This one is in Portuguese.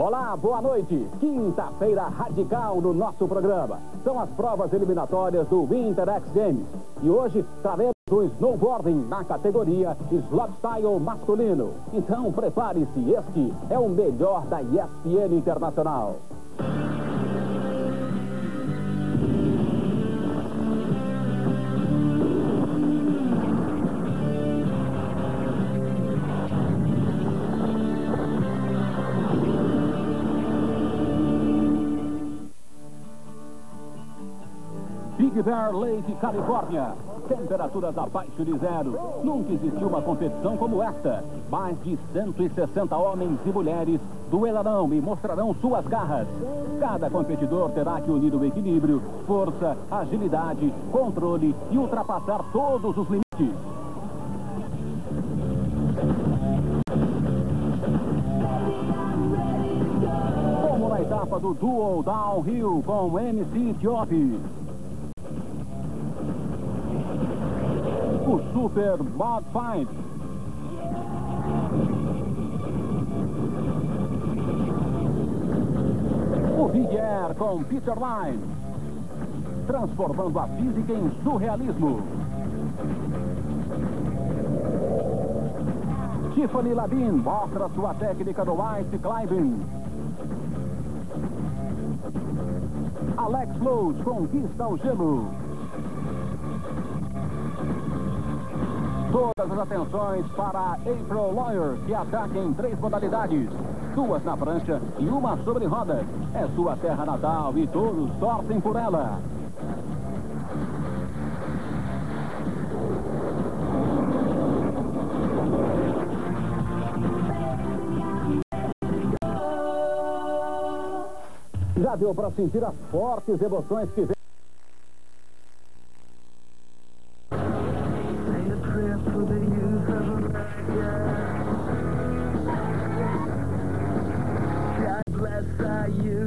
Olá, boa noite. Quinta-feira radical no nosso programa. São as provas eliminatórias do Winter X Games. E hoje traremos o snowboarding na categoria slopestyle masculino. Então prepare-se, este é o melhor da ESPN Internacional. Big Bear Lake, Califórnia. Temperaturas abaixo de zero. Nunca existiu uma competição como esta. Mais de 160 homens e mulheres duelarão e mostrarão suas garras. Cada competidor terá que unir o equilíbrio, força, agilidade, controle e ultrapassar todos os limites. Como na etapa do Dual Downhill com MC Tiopi. O Super Mod Fight. O Big Air com Peter Line. Transformando a física em surrealismo. Tiffany Labine mostra sua técnica do Ice Climbing. Alex Lowes conquista o gelo. Todas as atenções para April Lawyer, que ataca em 3 modalidades. 2 na prancha e 1 sobre rodas. É sua terra natal e todos torcem por ela. Já deu para sentir as fortes emoções que vem. God bless you.